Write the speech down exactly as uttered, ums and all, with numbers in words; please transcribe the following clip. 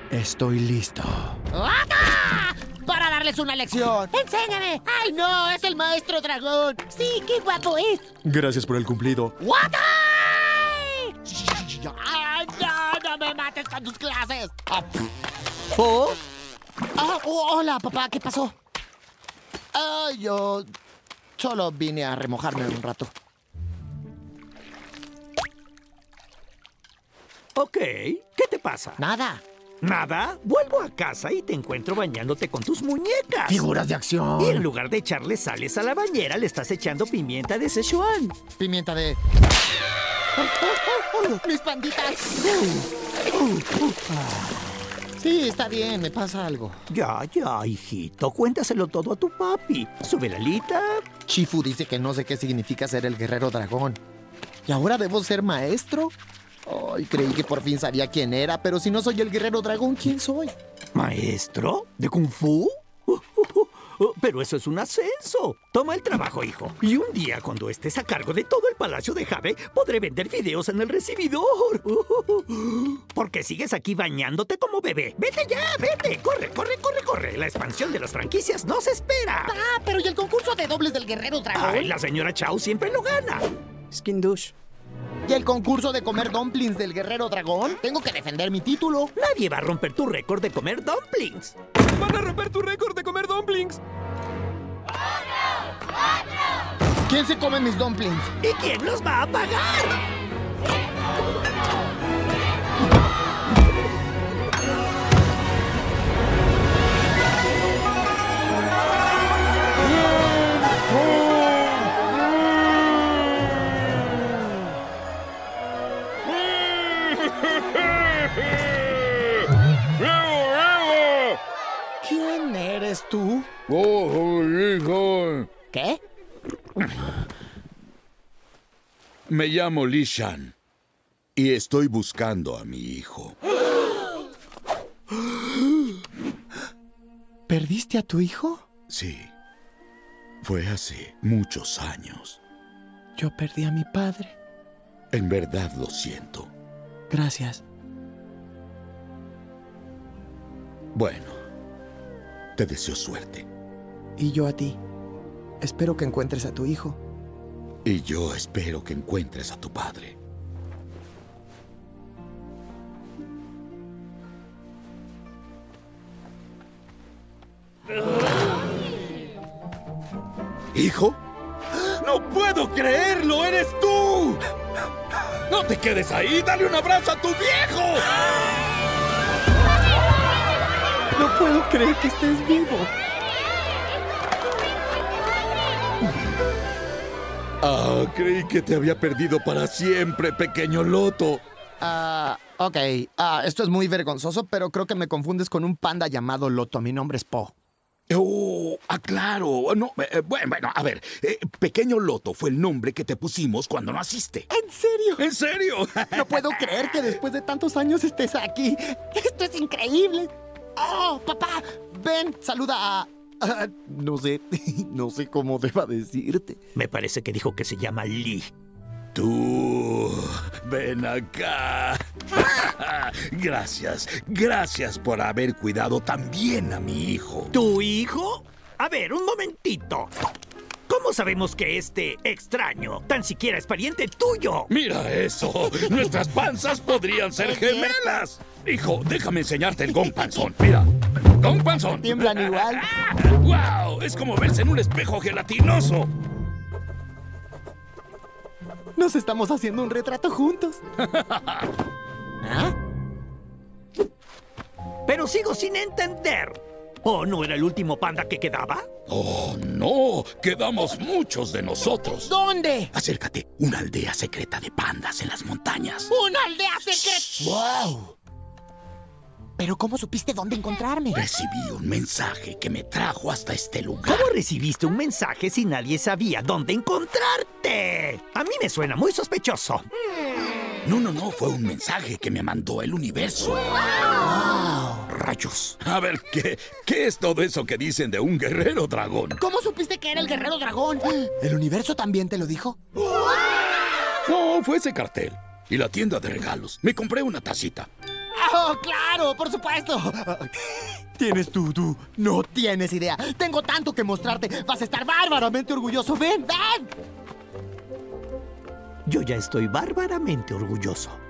Estoy listo. ¡Ata! Para darles una lección. ¡Enséñame! ¡Ay, no! ¡Es el maestro dragón! ¡Sí, qué guapo es! Gracias por el cumplido. ¡Wata! ¡Ay, no! ¡No me mates con tus clases! ¿Oh? Ah, oh, hola, papá. ¿Qué pasó? Ah, yo solo vine a remojarme un rato. Ok, ¿qué te pasa? Nada. ¿Nada? Vuelvo a casa y te encuentro bañándote con tus muñecas. Figuras de acción. Y en lugar de echarle sales a la bañera, le estás echando pimienta de Szechuan. Pimienta de... ¡Oh, oh, oh, oh! ¡Mis panditas! Uh, uh, uh. Sí, está bien, me pasa algo. Ya, ya, hijito. Cuéntaselo todo a tu papi. Sube la alita. Shifu dice que no sé qué significa ser el guerrero dragón. ¿Y ahora debo ser maestro? Ay, creí que por fin sabía quién era, pero si no soy el guerrero dragón, ¿quién soy? ¿Maestro? ¿De Kung Fu? Uh, uh, uh, uh, pero eso es un ascenso. Toma el trabajo, hijo. Y un día, cuando estés a cargo de todo el palacio de Jade, podré vender videos en el recibidor. Uh, uh, uh, porque sigues aquí bañándote como bebé. ¡Vete ya! ¡Vete! ¡Corre, corre, corre, corre! La expansión de las franquicias no se espera. Ah, pero ¿y el concurso de dobles del guerrero dragón? Ay, la señora Chao siempre lo gana. Skin douche. ¿Y el concurso de comer dumplings del guerrero dragón? Tengo que defender mi título. Nadie va a romper tu récord de comer dumplings. ¡Van a romper tu récord de comer dumplings! ¿Quién se come mis dumplings? ¿Y quién los va a pagar? ¿Quién eres tú? ¡Oh, hijo! ¿Qué? Me llamo Li Shan y estoy buscando a mi hijo. ¿Perdiste a tu hijo? Sí, fue hace muchos años. Yo perdí a mi padre. En verdad lo siento. Gracias. Bueno, te deseo suerte. Y yo a ti. Espero que encuentres a tu hijo. Y yo espero que encuentres a tu padre. ¿Hijo? ¡No puedo creerlo! ¡Eres tú! ¡No te quedes ahí! ¡Dale un abrazo a tu viejo! No puedo creer que estés vivo. Ah, creí que te había perdido para siempre, pequeño loto. Ah, ok. Ah, esto es muy vergonzoso, pero creo que me confundes con un panda llamado Loto. Mi nombre es Po. Oh, ah, claro. No, eh, bueno, bueno, a ver. Eh, pequeño Loto fue el nombre que te pusimos cuando naciste. ¿En serio? ¿En serio? No puedo creer que después de tantos años estés aquí. Esto es increíble. Oh, papá, ven, saluda a... a- no sé, no sé cómo deba decirte. Me parece que dijo que se llama Lee. Tú, ven acá. Gracias, gracias por haber cuidado tan bien a mi hijo. ¿Tu hijo? A ver, un momentito. ¿Cómo sabemos que este extraño tan siquiera es pariente tuyo? Mira eso, nuestras panzas podrían ser gemelas. Hijo, déjame enseñarte el gong panzón. Mira, gong panzón. ¿Tiemblan igual? ¡Wow! Es como verse en un espejo gelatinoso. Nos estamos haciendo un retrato juntos. ¿Ah? Pero sigo sin entender. ¿O no era el último panda que quedaba? Oh, no, quedamos muchos de nosotros. ¿Dónde? Acércate, una aldea secreta de pandas en las montañas. ¡Una aldea secreta! ¡Wow! ¿Pero cómo supiste dónde encontrarme? Recibí un mensaje que me trajo hasta este lugar. ¿Cómo recibiste un mensaje si nadie sabía dónde encontrarte? A mí me suena muy sospechoso. No, no, no, fue un mensaje que me mandó el universo. ¡Wow! Rayos. A ver, ¿qué, qué es todo eso que dicen de un guerrero dragón? ¿Cómo supiste que era el guerrero dragón? ¿El universo también te lo dijo? No, fue ese cartel. Y la tienda de regalos. Me compré una tacita. ¡Oh, claro! ¡Por supuesto! Tienes tú, tú. No tienes idea. Tengo tanto que mostrarte. Vas a estar bárbaramente orgulloso. ¡Ven, ven! Yo ya estoy bárbaramente orgulloso.